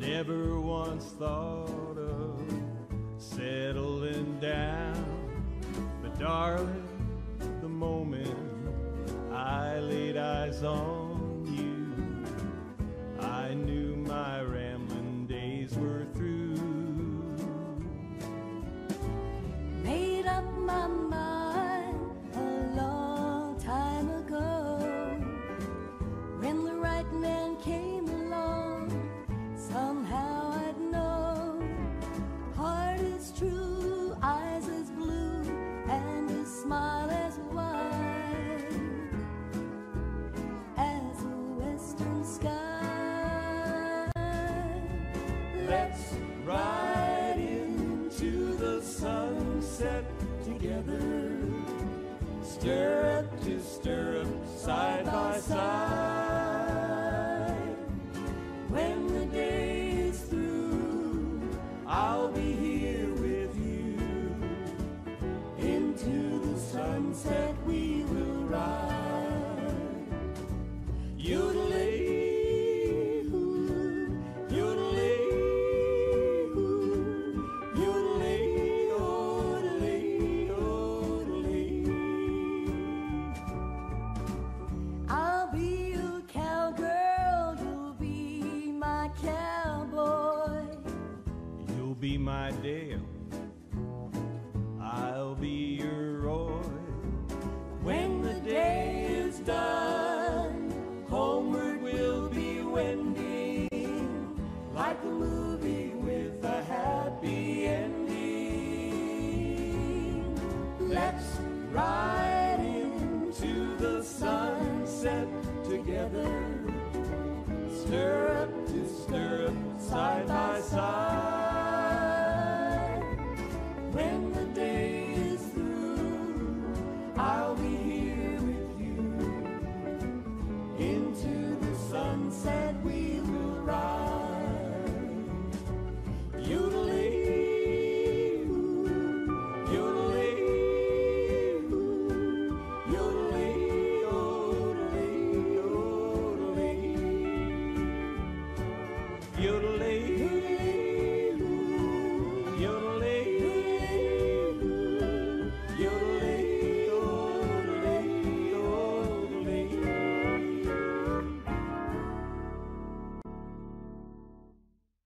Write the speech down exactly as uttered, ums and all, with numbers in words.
never once thought of settling down. But darling, the moment I laid eyes on you, I knew my rambling days were through. Made up my mind a long time ago, when the right man came along, somehow I'd know. Heart is true, eyes as blue, and a smile as wide as a western sky. Let's ride into the sunset together, stirrup to stirrup, side by side. When the day is through, I'll be here with you. Into the sunset we will ride. Yodelay-hoo, yodelay-hoo, yodelay-yodelay-yodelay. I'll be your cowgirl, you'll be my cowboy. You'll be my Dale, I'll be your Roy. When the day is done, homeward we'll be wending, like a movie with a happy ending. Let's ride into the sunset together, stirrup to stirrup, side by side. When the day is through, I'll be here with you. Into the sunset we will ride. Yodelay-hoo, yodelay-hoo, yodelay-yodelay-yodelay. Yodelay.